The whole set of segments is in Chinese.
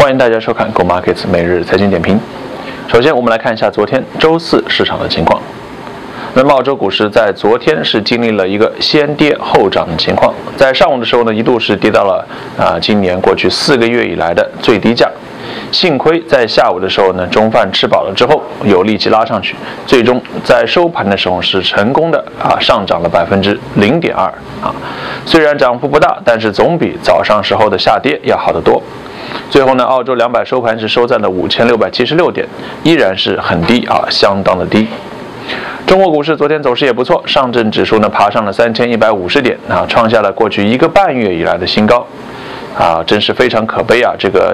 欢迎大家收看 Go Markets 每日财经点评。首先，我们来看一下昨天周四市场的情况。那么，澳洲股市在昨天是经历了一个先跌后涨的情况，在上午的时候呢，一度是跌到了今年过去4个月以来的最低价。幸亏在下午的时候呢，中饭吃饱了之后有力气拉上去，最终在收盘的时候是成功的上涨了0.2%虽然涨幅不大，但是总比早上时候的下跌要好得多。最后呢，澳洲200收盘是收在了5676点，依然是很低相当的低。中国股市昨天走势也不错，上证指数呢爬上了3150点创下了过去1个半月以来的新高。真是非常可悲这个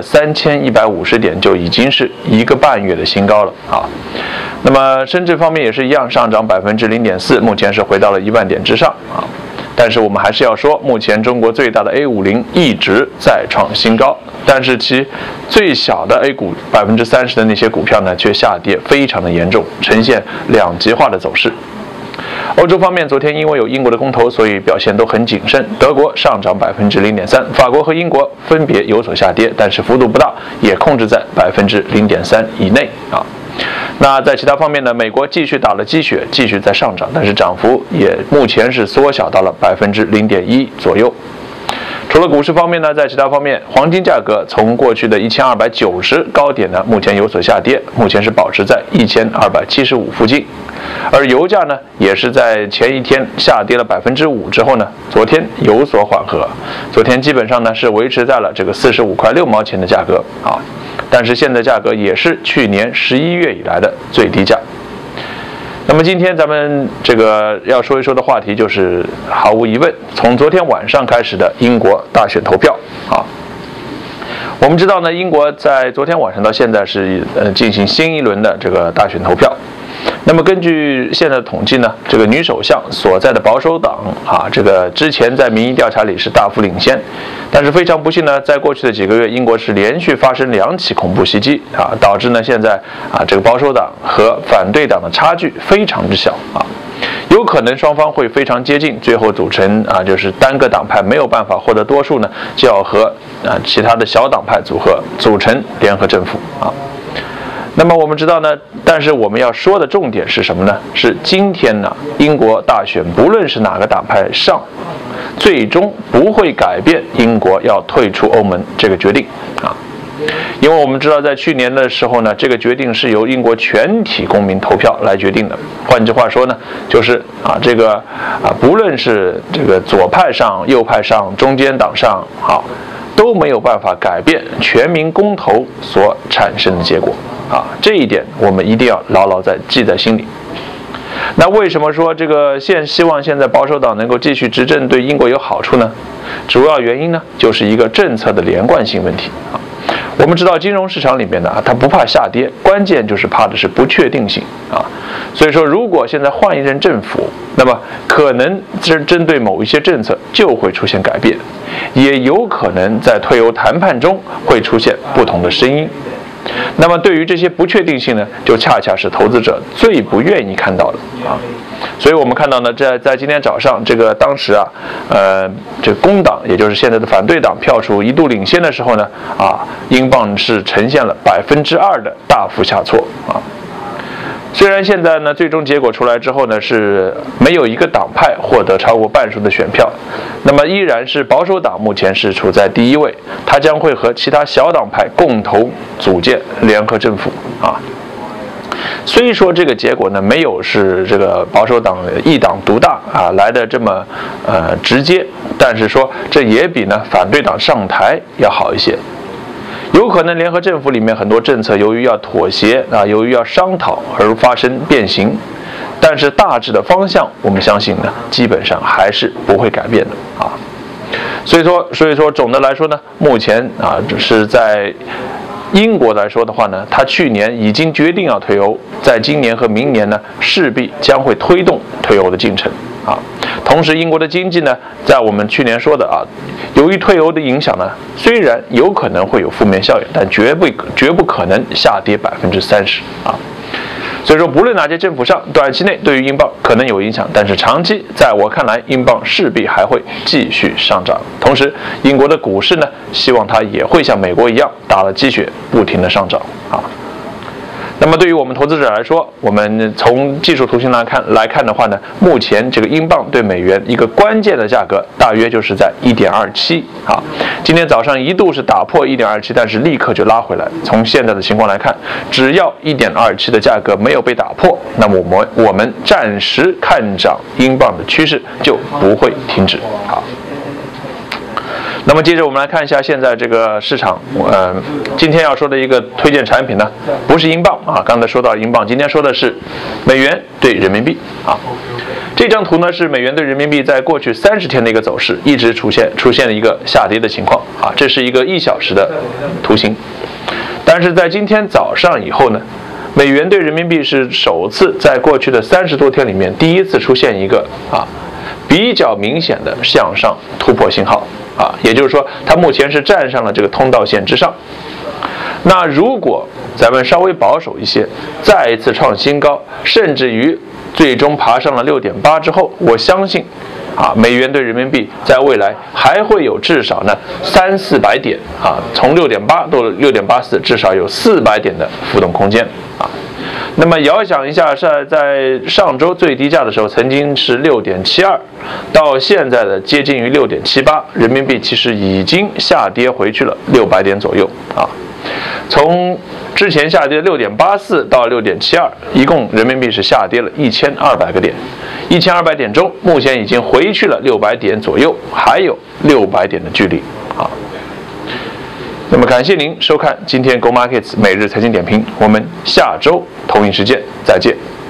3150点就已经是1个半月的新高了那么深圳方面也是一样，上涨0.4%，目前是回到了1万点之上但是我们还是要说，目前中国最大的 A50 一直在创新高，但是其最小的 A 股30%的那些股票呢，却下跌非常的严重，呈现两极化的走势。欧洲方面，昨天因为有英国的公投，所以表现都很谨慎。德国上涨0.3%，法国和英国分别有所下跌，但是幅度不大，也控制在0.3%以内那在其他方面呢，美国继续打了鸡血，继续在上涨，但是涨幅也目前是缩小到了0.1%左右。除了股市方面呢，在其他方面，黄金价格从过去的1290高点呢，目前有所下跌，目前是保持在1275附近。而油价呢，也是在前一天下跌了5%之后呢，昨天有所缓和，昨天基本上呢是维持在了这个45块6毛钱的价格但是现在价格也是去年11月以来的最低价。那么今天咱们这个要说一说的话题就是，毫无疑问，从昨天晚上开始的英国大选投票我们知道呢，英国在昨天晚上到现在是进行新一轮的这个大选投票。那么根据现在的统计呢，这个女首相所在的保守党这个之前在民意调查里是大幅领先，但是非常不幸呢，在过去的几个月，英国是连续发生2起恐怖袭击导致呢现在这个保守党和反对党的差距非常之小有可能双方会非常接近，最后组成就是单个党派没有办法获得多数呢，就要和其他的小党派组成联合政府那么我们知道呢，但是我们要说的重点是什么呢？是今天呢，英国大选不论是哪个党派上，最终不会改变英国要退出欧盟这个决定因为我们知道在去年的时候呢，这个决定是由英国全体公民投票来决定的。换句话说呢，就是这个不论是这个左派上、右派上、中间党上都没有办法改变全民公投所产生的结果这一点我们一定要牢牢记在心里。那为什么说这个希望现在保守党能够继续执政对英国有好处呢？主要原因呢，就是一个政策的连贯性问题我们知道金融市场里面呢，它不怕下跌，关键就是怕的是不确定性所以说如果现在换一任政府，那么可能针对某一些政策就会出现改变，也有可能在退欧谈判中会出现不同的声音。那么对于这些不确定性呢，就恰恰是投资者最不愿意看到的所以我们看到呢，在今天早上这个当时这个工党也就是现在的反对党票数一度领先的时候呢英镑是呈现了2%的大幅下挫虽然现在呢，最终结果出来之后呢，是没有一个党派获得超过半数的选票，那么依然是保守党目前是处在第1位，它将会和其他小党派共同组建联合政府虽说这个结果呢没有是这个保守党一党独大来的这么直接，但是说这也比呢反对党上台要好一些。有可能联合政府里面很多政策由于要妥协由于要商讨而发生变形，但是大致的方向我们相信呢基本上还是不会改变的所以说总的来说呢，目前是在英国来说的话呢，它去年已经决定要退欧，在今年和明年呢势必将会推动退欧的进程同时英国的经济呢，在我们去年说的由于退欧的影响呢，虽然有可能会有负面效应，但绝不可能下跌30% 所以说，不论哪届政府上，短期内对于英镑可能有影响，但是长期在我看来，英镑势必还会继续上涨。同时，英国的股市呢，希望它也会像美国一样打了鸡血，不停的上涨啊。那么对于我们投资者来说，我们从技术图形来看的话呢，目前这个英镑对美元一个关键的价格大约就是在 1.27 啊。今天早上一度是打破 1.27， 但是立刻就拉回来。从现在的情况来看，只要 1.27 的价格没有被打破，那么我们暂时看涨英镑的趋势就不会停止啊。那么接着我们来看一下现在这个市场，今天要说的一个推荐产品呢，不是英镑啊，刚才说到英镑，今天说的是美元对人民币啊。这张图呢是美元对人民币在过去30天的一个走势，一直出现了一个下跌的情况啊，这是一个1小时的图形。但是在今天早上以后呢，美元对人民币是首次在过去的30多天里面第一次出现一个比较明显的向上突破信号啊，也就是说它目前是站上了这个通道线之上。那如果咱们稍微保守一些，再一次创新高，甚至于最终爬上了 6.8 之后，我相信美元对人民币在未来还会有至少呢300-400点从6.8到6.84，至少有400点的浮动空间啊。那么遥想一下，是在上周最低价的时候，曾经是 6.72， 到现在的接近于 6.78， 人民币其实已经下跌回去了600点左右啊。从之前下跌 6.84 到 6.72， 一共人民币是下跌了1200个点，1200点中，目前已经回去了600点左右，还有600点的距离啊。那么感谢您收看今天 Go Markets 每日财经点评，我们下周同一时间再见。